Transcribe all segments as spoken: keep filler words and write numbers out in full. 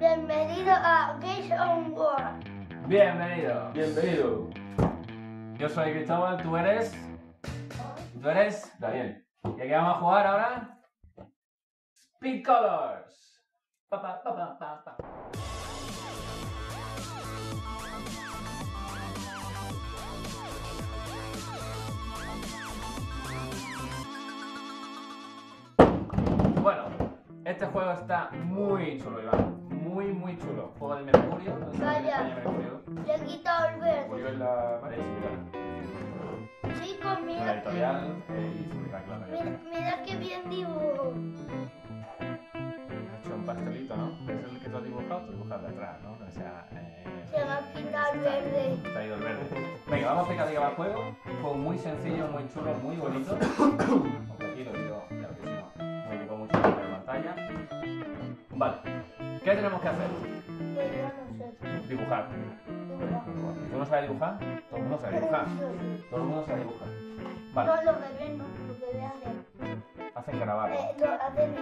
Bienvenido a Games on War. Bienvenido. Bienvenido. Yo soy Cristóbal, tú eres... ¿Tú eres? Daniel. ¿Y aquí vamos a jugar ahora? Speed Colors. Pa, pa, pa, pa, pa, pa. Bueno, este juego está muy chulo, Iván. Muy, muy chulo. Juego de Mercurio. No sé si en Vaya. España Mercurio. Le he quitado el verde. Murió en la... Vale, similar. Chicos, La mira, editorial eh, y similar, claro. ya. mira, mira qué bien dibujo. He hecho un pastelito, ¿no? Es el que tú has dibujado, tú dibujas de atrás, ¿no? O sea, eh, Se me ha quitado el verde. te ha ido el verde. Venga, vamos a explicar al juego. Un juego muy sencillo, muy chulo, muy bonito. Aunque aquí lo digo, ya lo que si no, me equipo mucho con la pantalla. Vale, ¿qué tenemos que hacer? Pues yo no sé. Dibujar. Dibujar. ¿Tú no sabes dibujar? Todo el mundo sabe dibujar. Todo el mundo sabe dibujar. Vale, No, los bebés no, los bebés hacen. hacen carabatos. Eh, lo hacen.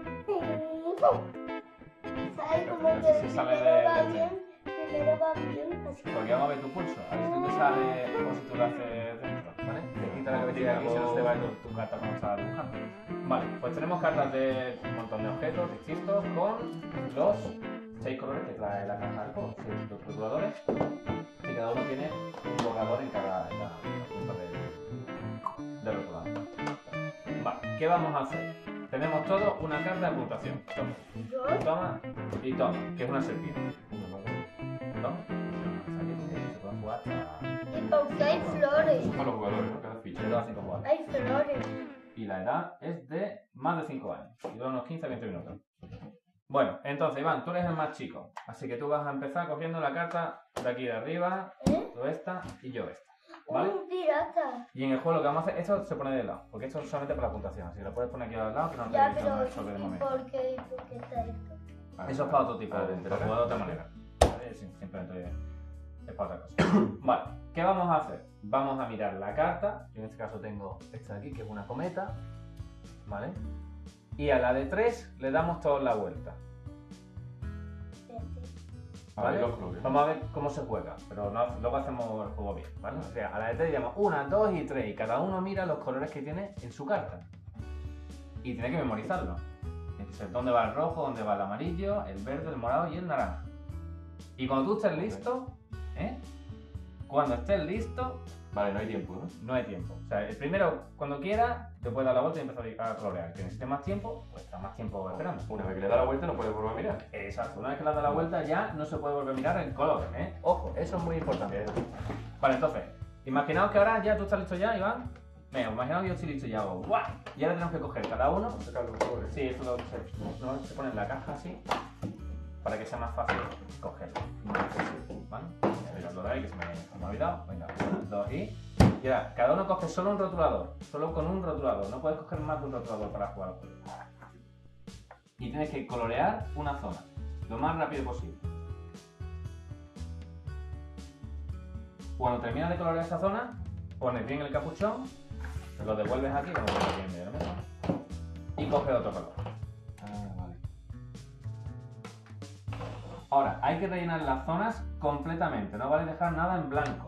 ¿Sabes cómo Pero que si se sale primero de- va de- bien? Primero va bien, así. Porque vamos a ver tu pulso. A ver si tú te sale como si tú lo haces dentro, ¿vale? Te quita la cabecita aquí y se nos te va tu, tu carta cuando estás dibujando. Vale, pues tenemos cartas de un montón de objetos distintos con los seis colores que trae la caja del juego, seis rotuladores, y cada uno tiene un borrador en cada, en cada punta del, del rotulador. Vale, ¿qué vamos a hacer? Tenemos todo una carta de puntuación. Toma, Yo, toma y toma, que es una serpiente. Toma. Se pueden jugar hasta... y porque hay flores. Son para los jugadores, ¿no? Cada ficha. de dos a cinco jugadores. Hay flores. Y la edad es de más de cinco años. Y dura unos quince a veinte minutos. Bueno, entonces Iván, tú eres el más chico. Así que tú vas a empezar cogiendo la carta de aquí de arriba, ¿Eh? tú esta y yo esta. ¿Vale? Un pirata. Y en el juego lo que vamos a hacer, esto se pone de lado, porque esto es solamente para la puntuación. Así que lo puedes poner aquí al lado, que no te Ya, no pero es sobre de ¿y momento. por qué? ¿Por qué está esto? Eso es para otro tipo, Ah, de de para entrada. jugar de otra manera. ¿Vale? Sim- Simplemente es para otra cosa. Vale, ¿qué vamos a hacer? Vamos a mirar la carta. Yo en este caso tengo esta de aquí, que es una cometa. ¿Vale? Y a la de tres le damos todos la vuelta. A ¿Vale? ver los colores. Vamos a ver cómo se juega, pero no- luego hacemos el juego bien, ¿vale? O sea, a la de tres llamamos una, dos y tres, y cada uno mira los colores que tiene en su carta. Y tiene que memorizarlo. Tiene que ser dónde va el rojo, dónde va el amarillo, el verde, el morado y el naranja. Y cuando tú estés listo, ¿eh? Cuando estés listo, Vale, no hay tiempo, ¿no? no hay tiempo. O sea, el primero, cuando quiera, te puedes dar la vuelta y empezar a colorear. Que necesite más tiempo, pues está más tiempo esperando. Una vez que le da la vuelta no puede volver a mirar. Exacto, una vez que le has dado la vuelta ya no se puede volver a mirar el color, ¿eh? Ojo, eso es muy importante. Vale, entonces, imaginaos que ahora ya tú estás listo ya, Iván. Venga, imaginaos que yo estoy listo ya, hago ¡guau! Y ahora tenemos que coger cada uno. Sacar los colores. Sí, esto lo, se, no, se pone en la caja así, para que sea más fácil cogerlo. ¿Vale? Venga, lo de ahí que se me, se me ha olvidado. Venga, uno, dos y... Y ahora, cada uno coge solo un rotulador, solo con un rotulador. No puedes coger más de un rotulador para jugar al juego. Y tienes que colorear una zona, lo más rápido posible. Cuando terminas de colorear esa zona, pones bien el capuchón, te lo devuelves aquí, lo pones aquí en medio de la mesa, y coges otro color. Ah, vale. Ahora, hay que rellenar las zonas completamente, no vale dejar nada en blanco.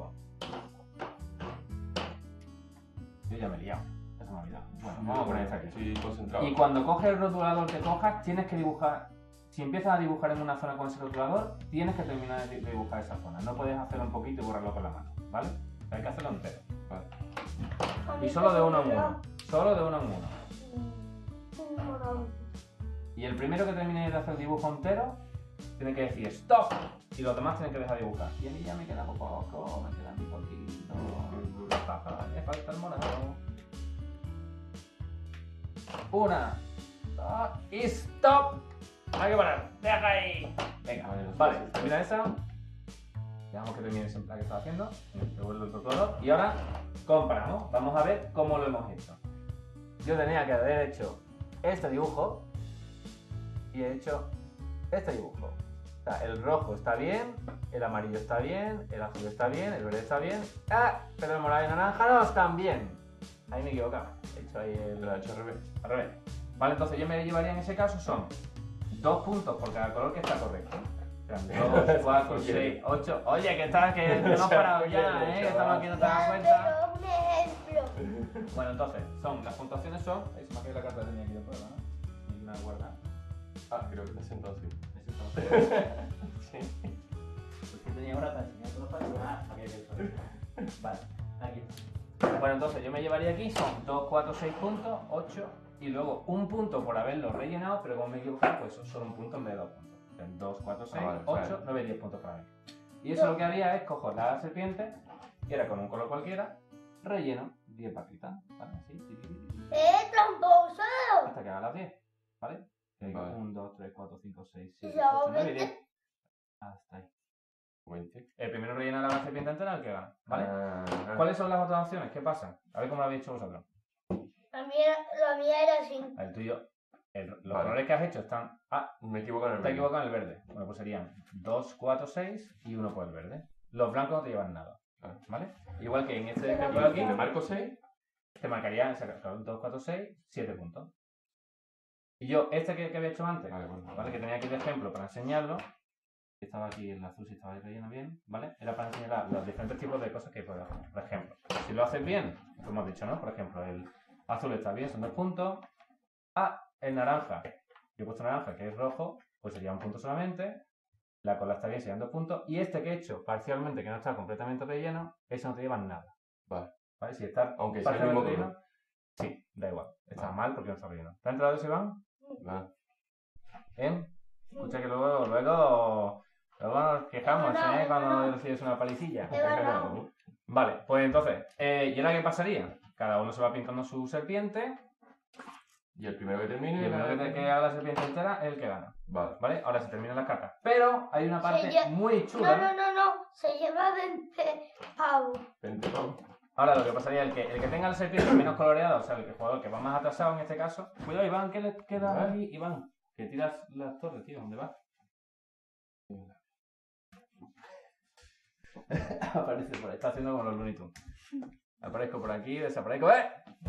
Yo ya me he liado, ya se me ha olvidado. Bueno, vamos a poner esta aquí. Estoy concentrado. Y cuando coges el rotulador que cojas, tienes que dibujar. Si empiezas a dibujar en una zona con ese rotulador, tienes que terminar de de dibujar esa zona. No puedes hacerlo un poquito y borrarlo con la mano, ¿vale? Hay que hacerlo entero. Vale. Y solo de uno en uno. Solo de uno en uno. Un morado. Y el primero que termine de hacer el dibujo entero, tiene que decir ¡stop! Y los demás tienen que dejar de dibujar. Y a mí ya me queda poco, me queda muy poquito. Me falta el morado. Una, dos y ¡stop! Hay que parar, deja ahí. Venga, Vale, los vale, pasos. termina esa. Dejamos que termine siempre la que está haciendo. Devuelvo el rotulador. Y ahora comparamos. Vamos a ver cómo lo hemos hecho. Yo tenía que haber hecho este dibujo y he hecho este dibujo. O sea, el rojo está bien, el amarillo está bien, el azul está bien, el verde está bien. ¡Ah! Pero el morado y el naranja no están bien. Ahí me he equivocado. He hecho ahí el... Lo ha hecho al revés. al revés. Vale, entonces yo me llevaría en ese caso son dos puntos por cada color que está correcto. dos, cuatro, seis, ocho. Oye, que estás, que no has parado ya, ¿eh? Que estamos aquí, no te das Ya, cuenta. pero un ejemplo. Bueno, entonces, son, las puntuaciones son. Ahí se me ha caído la carta que tenía aquí de prueba, ¿no? Y una guarda. Ah, creo que te has sentado así. Sí. Porque tenía ahora para enseñar todos los pasos. Ah, aquí hay que usar. Vale, aquí. Bueno, entonces yo me llevaría aquí, son dos, cuatro, seis puntos, ocho. Y luego un punto por haberlo rellenado, pero como me he equivocado, pues son solo un punto en vez de dos puntos. dos, cuatro, seis, Ah, vale, ocho, vale. nueve, diez puntos para mí. Y eso lo que haría es coger la serpiente, que era con un color cualquiera, relleno diez barritas, ¿vale? Así, ti, ti, ti, ti, ¡Eh, tramposo! hasta que haga las diez, ¿vale? Vale. uno, dos, tres, cuatro, cinco, seis, ¿Y siete, si hago ocho, nueve, veinte? diez. Hasta ahí. veinte. El primero rellena la serpiente entera, el que gana, ¿vale? Ah, ¿Cuáles son las otras opciones? ¿Qué pasa? A ver cómo lo habéis hecho vosotros. La mía, la mía era así. El tuyo, el- los Vale. colores que has hecho están... Ah, Me equivoco en el te verde. has equivocado en el verde. Bueno, pues serían dos, cuatro, seis y uno por el verde. Los blancos no te llevan nada, Claro. ¿vale? Igual que en este Pero ejemplo no aquí, Si me marco seis, te marcaría dos, cuatro, seis, siete puntos. Y yo, este que, que había hecho antes, vale, bueno. ¿vale? Que tenía aquí de ejemplo para enseñarlo, estaba aquí el azul si estaba ahí relleno bien, ¿vale? Era para enseñar los diferentes tipos de cosas que puedes hacer. Por ejemplo, si lo haces bien, como hemos dicho, ¿no? Por ejemplo, el azul está bien, son dos puntos. Ah, el naranja. Yo he puesto naranja, que es rojo, pues sería un punto solamente. La cola está bien, serían dos puntos. Y este que he hecho parcialmente, que no está completamente relleno, eso no te lleva nada. Vale. ¿Vale? Si está Aunque sea el mismo parcialmente color. relleno, sí, da igual. Está Vale. mal porque no está relleno. ¿Te ha entrado ese Iván? Vale. ¿Eh? Escucha que luego, luego, luego nos quejamos, No, no, ¿eh? Cuando no. recibes una palicilla. He ganado. Vale, pues entonces, eh, ¿y ahora qué pasaría? Cada uno se va pintando su serpiente Y el primero que y termine. el primero que, te- que haga la serpiente entera es el que gana. Vale. ¿Vale? Ahora se terminan las cartas. Pero hay una parte lle- muy No, chula. no, no, no. Se lleva veinte pavos. veinte pavos. Ahora lo que pasaría es que el que tenga la serpiente menos coloreada, o sea, el jugador que va más atrasado en este caso. Cuidado, Iván, ¿qué le queda ¿Vale? aquí? Iván, que tiras las torres, tío, ¿dónde vas? Aparece por ahí, está haciendo como los Looney Tunes. Aparezco por aquí, desaparezco, ¡eh!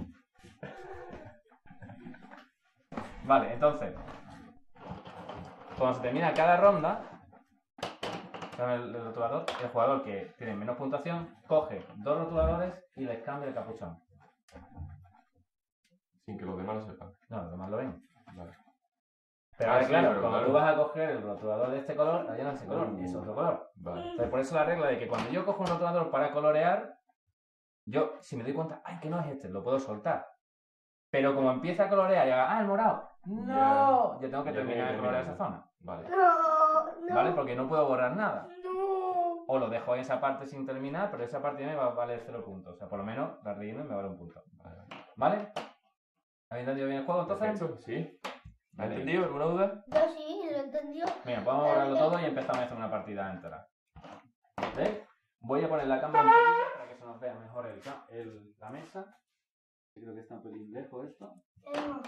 Vale, entonces, cuando se termina cada ronda, con el, el rotulador, el jugador que tiene menos puntuación coge dos rotuladores y les cambia el capuchón. Sin que los demás lo sepan. No, los demás lo ven. Vale. Pero Ah, ahora, sí, claro, pero cuando claro. tú vas a coger el rotulador de este color, allá no es ese color, Uh. es otro color. Vale. Entonces, por eso la regla de que cuando yo cojo un rotulador para colorear, yo, si me doy cuenta, ay, que no es este, lo puedo soltar. Pero como empieza a colorear y haga, ah, el morado, no, yo tengo que Ya terminar de tiene que colorear esa terminar. zona. Vale. No, no. ¿Vale? Porque no puedo borrar nada. No. O lo dejo en esa parte sin terminar, pero esa parte ya me va a valer cero puntos. O sea, por lo menos la relleno y me vale un punto. Vale. ¿Vale? ¿Habéis entendido bien el juego entonces? Perfecto, sí. ¿Me has Vale. entendido? ¿Alguna duda? Yo sí, lo entendió. Venga, pues vamos a borrarlo todo y empezamos a hacer una partida entera. ¿Veis? Voy a poner la cámara un poquito para que se nos vea mejor el, ca- el- la mesa. Creo que está un pelín lejos esto. Eh, no.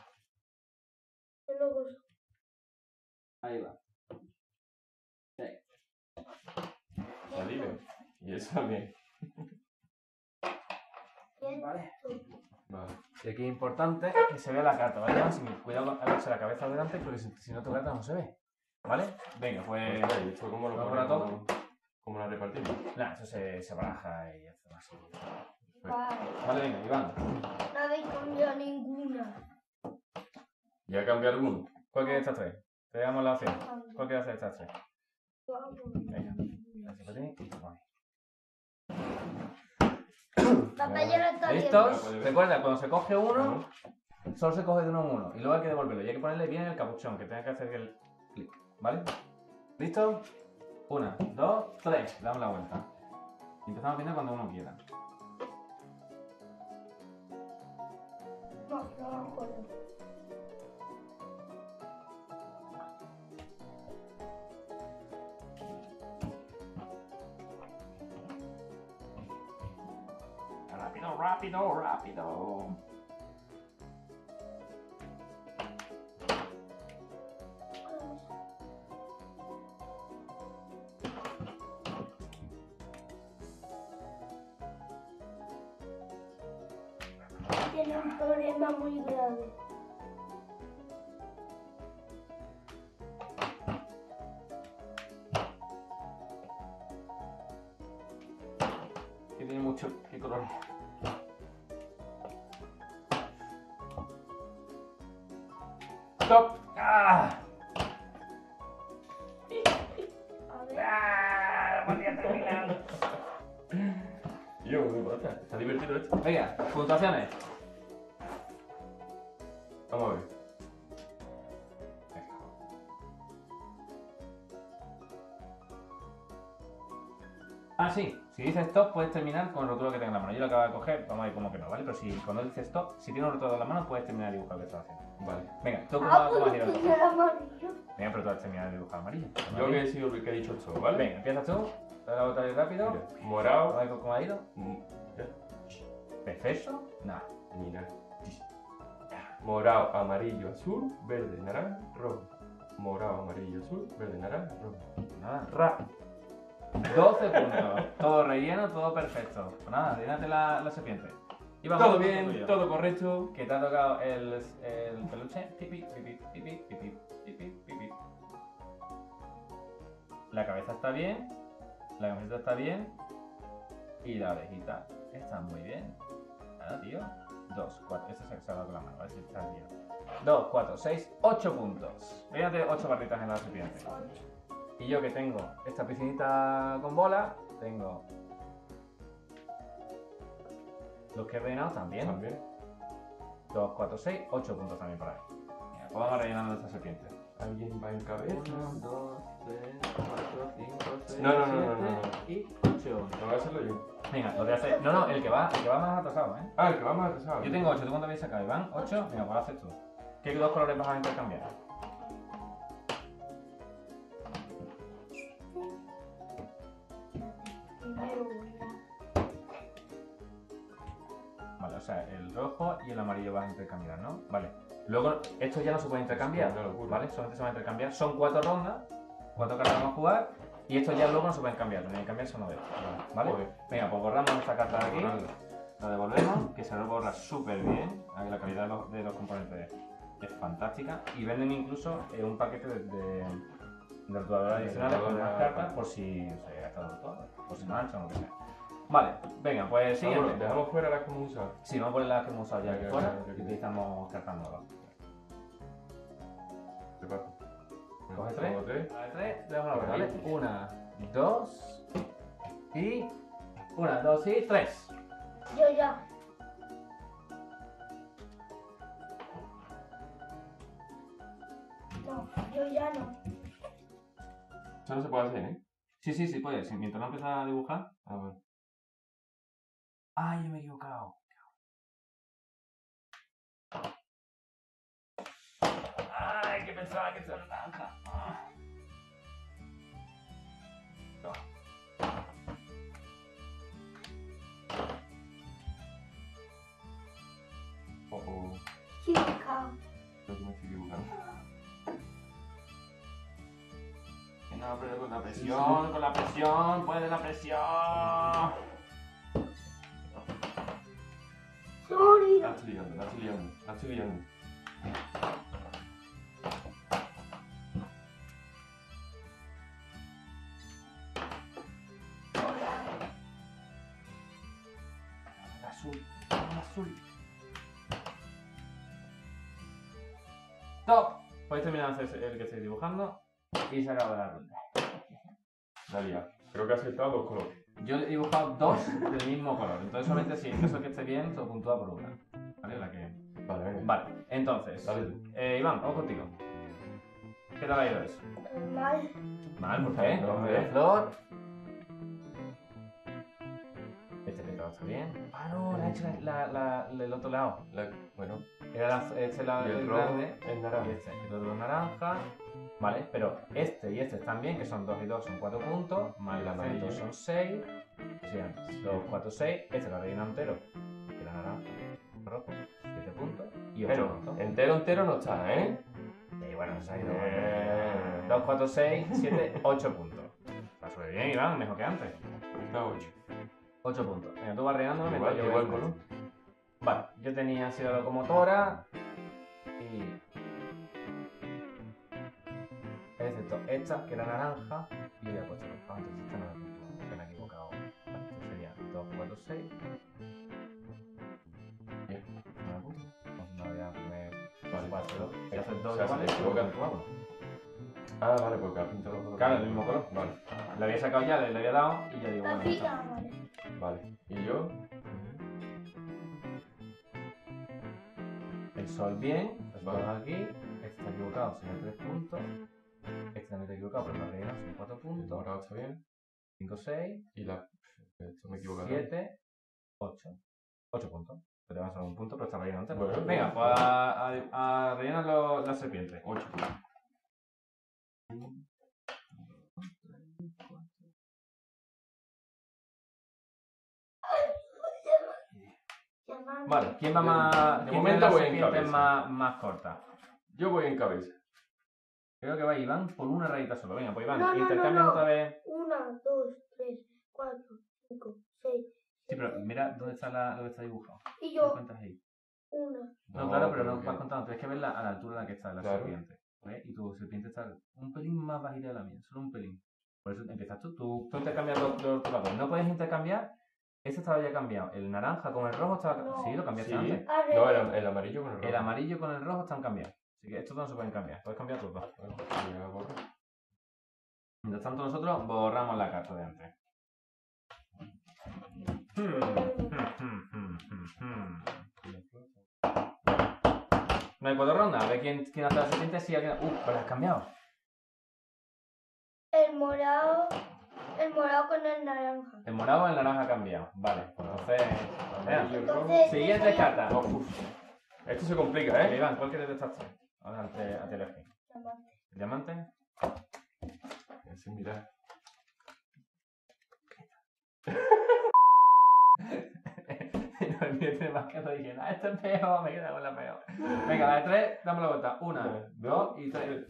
Yo lo uso. Ahí va. Alivio. Y eso también. Bien. Vale. Vale. Y aquí es importante que se vea la carta, ¿vale? Iván? Si me- cuidado con agacharse la cabeza adelante porque si, si no tu carta no se ve. ¿Vale? Venga, pues... Pues, ¿y esto cómo lo ¿Vamos para ponemos? ¿Cómo la repartimos? Nada, eso se, se baraja y hace así. Vale. Vale, venga, Iván. No habéis cambiado ninguna. ¿Ya cambiar uno? ¿Cuál quieres de estas tres? Te damos la opción. ¿Cuál quieres hacer de estas tres? Venga. Gracias por ti y te pones. Papá ya lo está viendo. ¿Listos? Recuerda, cuando se coge uno, Uno. solo se coge de uno en uno. Y luego hay que devolverlo. Y hay que ponerle bien el capuchón, que tenga que hacer el clic. ¿Vale? ¿Listo? Una, dos, tres. Damos la vuelta. Y empezamos viendo cuando uno quiera. No, no me acuerdo. Rápido, rápido, rápido. Tiene un problema muy grave. mucho. ¿Qué color es? ¡Stop! ¡Ah! A ver. ¡Ah! ¡Podría terminar! Yo, ¿qué pasa? Está divertido esto. Venga, puntuaciones. Vamos a ver. Ah, sí. Si dices stop, puedes terminar con el rótulo que tenga en la mano. Yo lo acabo de coger, vamos a ver cómo que no, ¿vale? Pero si cuando dices stop, si tienes un rótulo en la mano, puedes terminar de dibujar lo que estás haciendo. Vale. Venga, ¿tú cómo, Ah, cómo has pues ido? tiene el amarillo. Venga, pero tú has terminado de dibujar amarillo. Yo que he sido el que he dicho esto, ¿vale? Venga, empiezas tú. Te la botaré rápido. Mira, Vamos a morado. ver cómo ha ido. mm, ya, Perfecto. Nada. Mira. Morado, amarillo, azul, verde, naranja, rojo. Morado, amarillo, azul, verde, naranja, rojo. Nada. Ra. doce puntos. Todo relleno, todo perfecto. Pues nada, llénate la, la serpiente. Y vamos Todo con bien, tuyo. todo correcto. Que te ha tocado el, el peluche. Pipi, pipi, pipi, pipi, pipi, pipi. La cabeza está bien. La camiseta está bien. Y la orejita está muy bien. Nada, tío. Dos, cuatro. Este se ha dado con la mano, a ver si está bien. Dos, cuatro, seis, ocho puntos. Fíjate, ocho barritas en la serpiente. Y yo que tengo esta piscinita con bola, tengo los que he rellenado también. También. dos, cuatro, seis, ocho puntos también por ahí. Mira, pues vamos rellenando esta serpiente. ¿Alguien va en cabeza? uno, dos, tres, cuatro, cinco, seis, No, no, no, no, no, siete y ocho. No voy a hacerlo yo. Venga, lo voy a hacer. No, no, el que va, el que va más atrasado, ¿eh? Ah, el que va más atrasado. Yo tengo ocho, ¿tú cuánto habéis sacado, Iván? ocho. Venga, pues lo haces tú. ¿Qué dos colores vas a intercambiar? Primero voy a... Vale, o sea, el rojo y el amarillo vas a intercambiar, ¿no? Vale. Luego, esto ya no se puede intercambiar, Una locura. ¿vale? Solamente se va a intercambiar. Son cuatro rondas, cuatro cartas vamos a jugar, y esto ya luego no se pueden cambiar, tenéis que cambiar solo de esto, ¿vale? Joder. Venga, pues borramos esta carta de aquí, Borrarla. la devolvemos, que se lo borra súper bien, ahí la calidad de los, de los componentes es fantástica, y venden incluso eh, un paquete de, de, de rotuladores adicionales con más cartas por si se gasta el rotulador, por si mancha o lo que sea. Vale, venga, pues siguiente. Vámonos, dejamos fuera las que hemos usado. Sí, vamos a poner las que hemos usado ya aquí Ya, fuera ya, ya, y ya. utilizamos cartas nuevas. Prepara. Coge Tengo tres. tres. Vale, tres, dejamos la ¿vale? Una, dos y. Una, dos y tres. Yo ya. No, yo ya no. Eso no se puede hacer, ¿eh? Sí, sí, sí, puedes. Mientras no empiezas a dibujar. Ah, bueno. ¡Ay, yo me he equivocado! ¡Ay, que pensaba que era naranja! Oh, oh. Chica. Creo que me estoy equivocando. Que no, pero con la presión, con la presión, puede la presión. Sorry. La estoy liando, la estoy liando, la estoy liando. El azul, el azul. Top. Podéis terminar de hacer el que estoy dibujando y se acaba la ronda. La liado. Creo que has aceptado dos colores. Yo he dibujado dos del mismo color, entonces solamente si en caso que esté bien, se lo puntúa por una. ¿Vale? La que... Vale, venga. Vale, entonces. Dale tú. Eh, Iván, vamos contigo. ¿Qué tal ha ido eso? Mal. Mal, ¿por qué? No, No, hombre. flor. Este pintado está bien. Ah, no, le ha hecho la, la, la- el otro lado. La- bueno, Era la, este lado y el el rojo grande es y naranja. este, el otro naranja. Vale, pero este y este están bien, que son dos y dos son cuatro puntos, más Y el el amarillo amarillo. son seis, o sea, dos, cuatro, seis, este lo relleno entero, que era naranja, rojo, siete puntos y ocho Pero puntos. entero, entero no está, ¿eh? Y bueno, se ha ido Eh. dos, cuatro, seis, siete, ocho puntos. Está súper bien, Iván, mejor que antes. Está ocho. ocho puntos. Venga, tú vas rellenándome Igual, mientras yo igual voy color. Vale, yo tenía así la locomotora y... excepto esta, que era naranja, y había puesto los entonces esta no la he puesto, que me he equivocado. Vale, esto sería dos, cuatro, seis. Bien. nueve puntos. Pues no voy a poner. Vale. cuatro. Si Eh, haces dos o sea, iguales, se equivoca. pues vamos. Ah, vale, porque has pintado los dos. Claro, el mismo color. Vale, Le había sacado ya, le, le había dado y ya digo, La bueno, ya pila, está. vale. vale. ¿Y yo? El sol bien, pues Vale. vamos aquí. Este está equivocado, serían tres puntos. Este también está equivocado, pero no relleno, son cuatro El puntos. morado está bien. cinco, seis, Y la... Esto me he equivocado. siete, ocho. ocho puntos. Te te van solo un punto, pero está relleno entero. Bueno, Venga, bueno. pues a, a, a rellenar los- las serpientes. ocho. Llamando. Vale, ¿quién va más? De ¿Quién momento tiene las voy en serpientes cabeza. más, más cortas? Yo voy en cabeza. Creo que va Iván por una rayita solo. Venga, pues Iván, No, no, no, intercambias no. otra vez. Una, dos, tres, cuatro, cinco, seis. Sí, pero mira dónde está, la, dónde está dibujado. Y ¿Lo yo, cuentas ahí? una. No, claro, pero no porque- vas contando. Tienes que verla a la altura en la que está la Claro. serpiente. ¿Ves? Y tu serpiente está un pelín más bajita de la mía, solo un pelín. Por eso empiezas tú. Tú, tú intercambias los, los, tus papeles. No puedes intercambiar. Este estaba ya cambiado. El naranja con el rojo estaba. No. Sí, lo cambiaste Sí. antes. A ver. No, el, el amarillo con el rojo. El amarillo con el rojo están cambiados. Así que estos dos no se pueden cambiar. Puedes cambiar tus dos. Bueno, voy a borrar. Mientras tanto, nosotros borramos la carta de antes. Hmm, hmm, hmm, hmm, hmm, hmm. No hay cuatro rondas. A ver quién, quién hace la serpiente. Si alguien. Uh, pero has cambiado. El morado. El morado con el naranja. El morado o el naranja ha cambiado. Vale, pues entonces. Amarillo, Vean. rojo. Entonces. Siguiente yo soy carta. Oh, uf. Esto se complica, Eh, ¿eh? Iván, ¿cuál quieres de estas tres? Ahora te, a ti elegir. diamante. ¿El diamante? Sin mirar. No, el mío tiene más que no dije, ah, este es peor, me queda con la peor. Venga, la de tres, damos la vuelta. Una, Vale. dos y tres.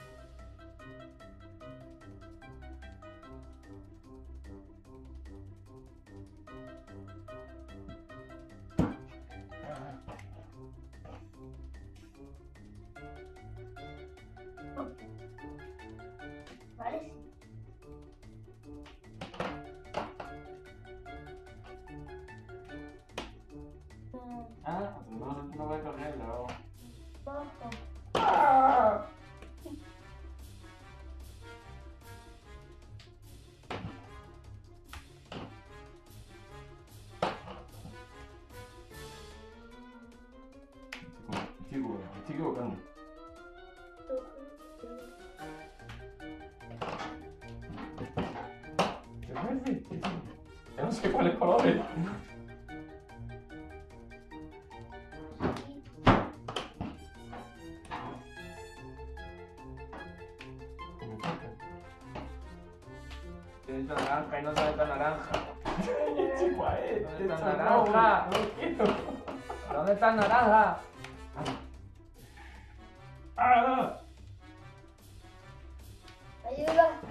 Vale, sí. Mm, Ah, no, no voy a cogerlo. rojo. Estoy equivocando. Me estoy equivocando. ¿Es verde? Ya no sé cuáles colores. Tiene esta naranja y no sabe esta naranja. Este cuál es. ¿Dónde está Este el es naranja? rojo. No lo quiero. ¿Dónde está el naranja? ¡Ah! Ayuda.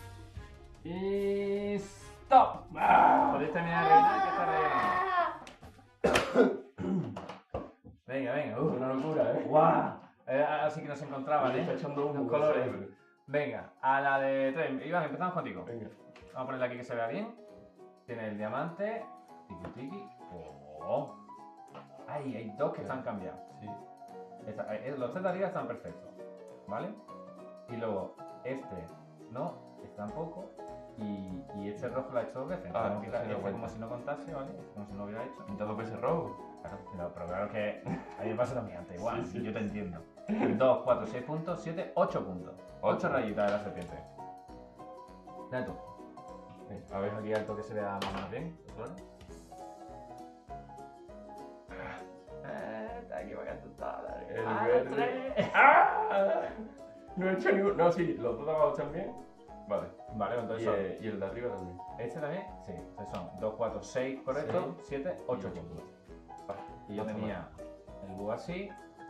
Y. ¡Stop! ¡Ah! Podéis terminar de rellenar que está rellenando. Venga, venga. Es Uh. una locura, ¿eh? ¡Guau! Eh, así que nos encontraban, Está ¿eh? echando humo. Los colores. Venga, a la de tres. Iván, empezamos contigo. Venga. Vamos a ponerla aquí que se vea bien. Tiene el diamante. Tiki tiki. Oh. Ay, hay dos que están cambiados. Sí. Esta- eh, los tres de arriba están perfectos. ¿Vale? Y luego, este no, este tampoco. Y, y este rojo lo ha hecho dos veces. Ah, Tengo que quitar entonces no este cuenta. como si no contase, ¿vale? Este como si no lo hubiera hecho. Pinta dos veces rojo. Claro, pero, pero claro que a mí me pasa también antes, igual, Sí, sí. yo te entiendo. dos, cuatro, seis puntos, siete, ocho puntos. ocho Ocho. rayitas de la serpiente. Dale tú. Venga, A ver aquí alto que se vea más o menos bien. ¿los colores? Eh, está equivocando todas. El Ah, verde. los tres. ¡Ah! No he hecho ninguno. No, sí, los dos de abajo también. Vale. Vale, Y, entonces son. eh, y el de arriba también. Este también, sí. Entonces son dos, cuatro, seis, correcto. siete, ocho ocho. puntos. Vale. Y yo No está tenía el búho así.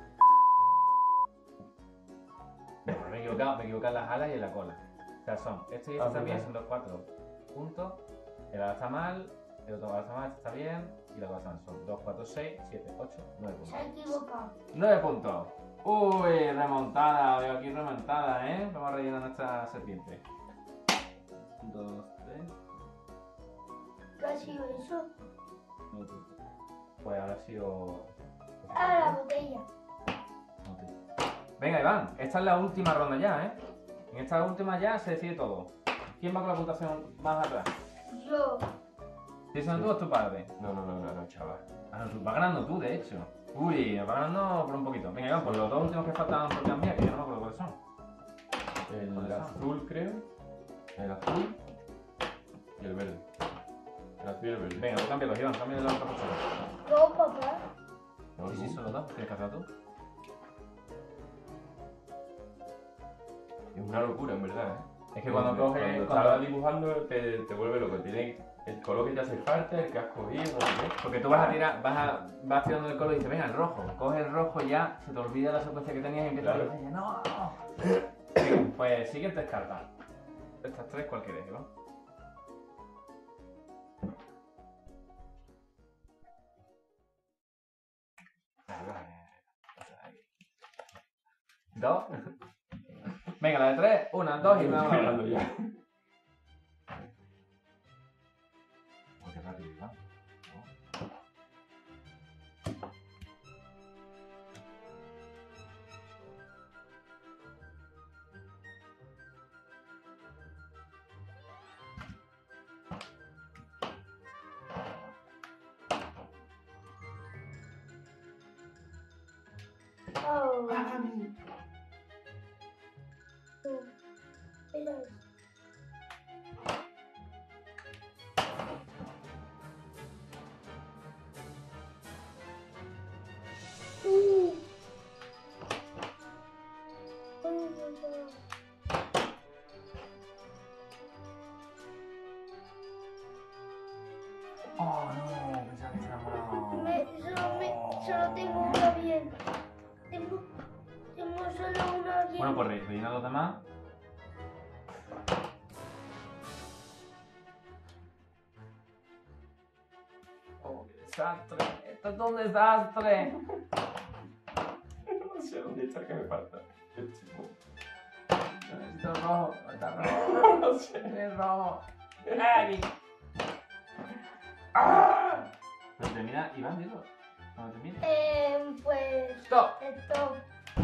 No, me he equivocado, me he equivocado en las alas y en la cola. O sea, son este y este Ah, también, verdad. son dos, cuatro puntos. El ala está mal, el otro ala está mal, este está bien. Y la cola está mal. Son dos, cuatro, seis, siete, ocho, nueve Se puntos. ha equivocado. nueve puntos. Uy, remontada, veo aquí remontada, ¿eh? Vamos a rellenar nuestra serpiente. dos, tres. ¿Qué ha sido eso? Pues ahora ha sido... Ah, la botella. Venga, Iván, esta es la última ronda ya, ¿eh? En esta última ya se decide todo. ¿Quién va con la puntuación más atrás? Yo. ¿Tienes tú o es tu padre? No, no, no, no, no, chaval. Ah, no, tú vas ganando tú, de hecho. Uy, vas ganando por un poquito. Venga, Iván, pues los dos últimos que faltan por cambiar, que yo no me acuerdo cuáles son. El ¿Cuáles son? azul, creo. El azul. Y el verde. El azul y el verde. Venga, tú cámbialos, Iván, cámbialos los otros. No, papá. No, Sí, tú. sí, son los dos. Tienes que hacerlo tú. Es una locura, en verdad, ¿eh? Es que cuando coges... Cuando cuando- estás dibujando te, te vuelve loco. Tiene el color que te hace falta, el que has cogido, no sé qué. Porque tú vas a tirar, vas a, vas tirando el color y dices, venga, el rojo. Coges el rojo y ya, se te olvida la secuencia que tenías y empiezas Claro. a decir, no. Venga, pues siguientes cartas. Estas tres, ¿cuál quieres, Iván? Dos. Venga, la de tres, una, dos y Estoy una. mirando ya. Qué rápido, Iván. Oh. Mira. Uh. Oh, no, pensaba que se enamorado. Me, solo, me, solo tengo una bien. Tengo, tengo solo una bien. Bueno, pues re- rellena los demás. Oh, qué desastre. Esto es un desastre. No sé dónde está el que me falta. Necesito rojo. Está rojo. No sé. Es rojo. Aquí. ¡Ah! Pero termina, Iván, dilo. Cuando termine. Eh, pues. ¡Stop! Esto.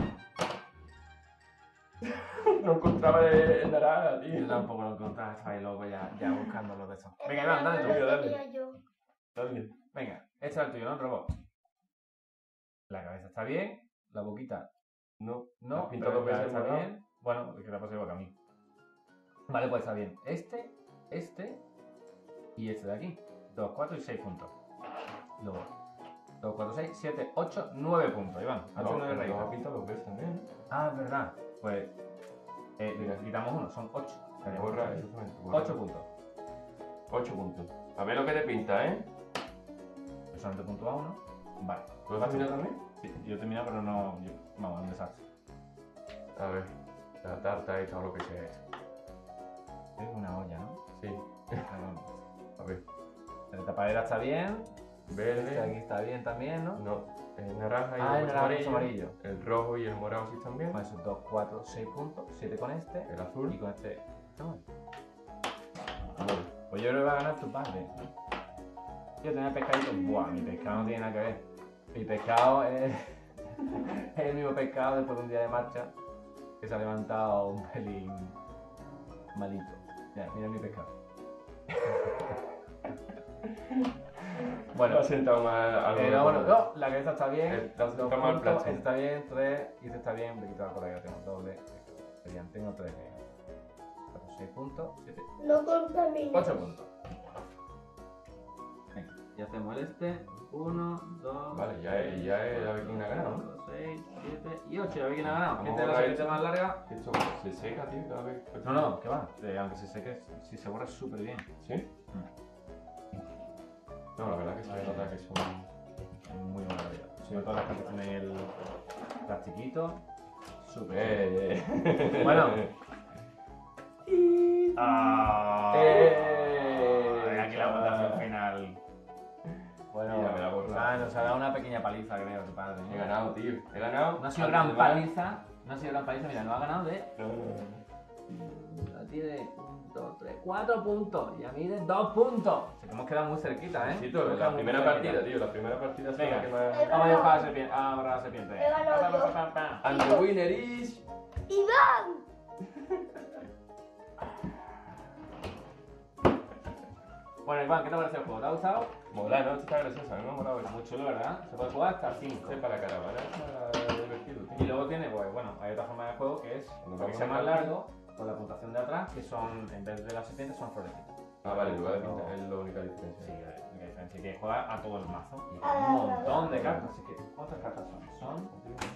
No encontraba el, el naranja, tío. Yo tampoco lo encontraba, estaba ahí loco ya, ya buscando lo de eso. Venga, Iván, dale tú. Venga, dale. Tenía yo. Dale. Venga, este es el tuyo, ¿no? El robot. La cabeza está bien, la boquita No. no, Has pintado pero dos veces está morado. bien. Bueno, es que la pasé igual que a mí. Vale, pues está bien. Este, este y este de aquí. dos, cuatro y seis puntos. Luego, dos, cuatro, seis, siete, ocho, nueve puntos. Iván, No, hazte nueve no, raíces. has pintado dos veces también. Ah, es verdad. Pues, eh, Mira. quitamos uno, son ocho. Borra, exactamente. borra. ocho puntos. Ocho puntos. A ver lo que te pinta, ¿eh? Yo solamente punto a uno. Vale. ¿Tú has terminado también? Sí, yo he terminado, pero no. Yo, vamos, un desastre. A ver. La tarta esta o lo que sea esto. Es una olla, ¿no? Sí. A ver. La tapadera está bien. Este de aquí Verde. está bien también, ¿no? No. El naranja y Ah, el el naranja y amarillo. el amarillo. El rojo y el morado sí están bien. Con esos dos, cuatro, seis puntos. siete con este. El azul. Y con este. No. Vale. Pues yo creo que va a ganar tu padre. Yo tenía pescadito. Buah, mi pescado no tiene nada que ver. Mi pescado es, es el mismo pescado después de un día de marcha que se ha levantado un pelín malito. Mira, mira mi pescado. Bueno, Lo has sentado mal algo. Eh, no, bueno, no, la cabeza está bien. Eh, te has dos sentado mal puntos, plástico. este está bien, tres, y este está bien, me he quitado la cola que tengo doble. Serían, tengo tres, cuatro, seis puntos, siete, No contamines. ocho puntos. Venga, y hacemos el este, uno, dos, Vale, ya es, ya es a ver quién ha ganado, ¿no? cinco, seis, siete y ocho, a ver quién ha ganado. Vamos Esta es a la borrar siguiente esto. más larga. Esto se seca, tío, cada vez. No, no, que va, eh, aunque se seque, si se borra súper bien. ¿Sí? No, la verdad que se nota que son. Muy buena calidad. Sobre todo las que tienen el plastiquito, súper. Eh, eh. Bueno. Ah, Eh, aquí la votación final. Bueno, Mira, me la borra. ah, nos ha dado una pequeña paliza, creo, tu padre. He ganado, tío. He ganado. No ha sido Antes gran de nada. paliza, no ha sido gran paliza, mira, nos ha ganado de No, no, no. tiene un, dos, tres, cuatro puntos. Y a mí de dos puntos. Así que hemos quedado muy cerquita, ¿eh? Sí, tú, la primera partida, tío, la primera partida es la Venga. que más... Vamos a dibujar a la serpiente. Ahora la serpiente. He ganado Pa, pa, yo. pa, pa, pa. And the winner is... ¡Iván! Bueno, Iván, ¿qué te parece el juego? ¿Te ha gustado? Mola, ¿no? Esto está graciosa, a mí me ha molado Está eso. muy chulo, ¿verdad? Se puede jugar hasta cinco. Este para la caravana está divertido, Y tío. luego tiene, pues bueno, hay otra forma de juego que es Cuando para que vamos sea a más jugar. largo, con la puntuación de atrás, que son, en vez de las serpientes, son florecitas. Ah, vale, en lugar de pintar, es la única Sí, diferencia. la única diferencia, que juega a todo el mazo. Y Ah, hay un la, la, montón de la. cartas, así que, ¿cuántas cartas son? Son,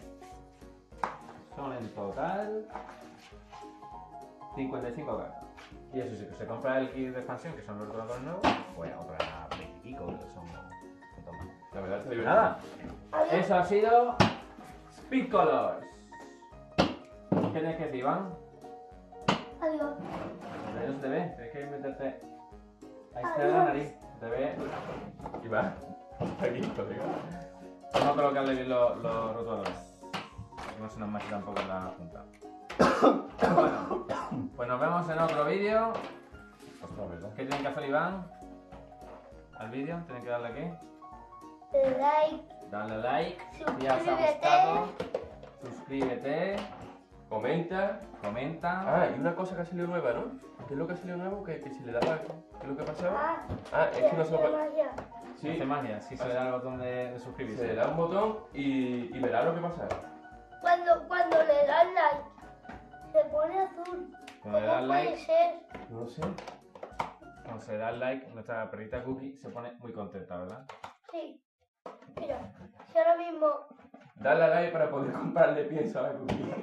son en total cincuenta y cinco cartas. Y eso sí, que se compra el kit de expansión, que son los decoradores nuevos, pues otra veinte y pico, que son un montón más. La verdad está Pues divertido. nada, Adiós. eso ha sido Speed Colors. ¿Qué tienes que decir, Iván? Adiós. No se te ve, tienes que meterte. Ahí se te ve la nariz, se te ve. Y va. Aquí, colega. Vamos a colocarle bien los, los rotadores. Para que no se nos manche tampoco en la punta. Bueno, pues nos vemos en otro vídeo. Ostras, ¿verdad? ¿Qué tiene que hacer Iván? Al vídeo, tiene que darle aquí. Like. Darle like. Si os ha Suscríbete. gustado, suscríbete, Comenta. comenta. Ah, y una cosa que ha salido nueva, ¿no? ¿Qué es lo que ha salido nuevo? Que, que si le daba... ¿Qué es lo que ha pasado? Ah, Ah, es que no se lo... ya, pa- ya, ya. Sí, Hace magia, si se le da el botón de, de suscribirse. se le da un botón y, y verá lo que pasa. Cuando, cuando le das like, se pone azul. Cuando le ¿Cómo das puede like, ser? No lo sé. cuando se le da like, nuestra perrita Cookie se pone muy contenta, ¿verdad? Sí. Mira, si ahora mismo, Dale a like para poder comprarle pienso a la cookie.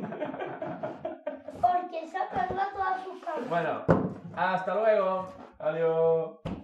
porque se ha cargado todas sus cartas. Bueno, hasta luego. Adiós.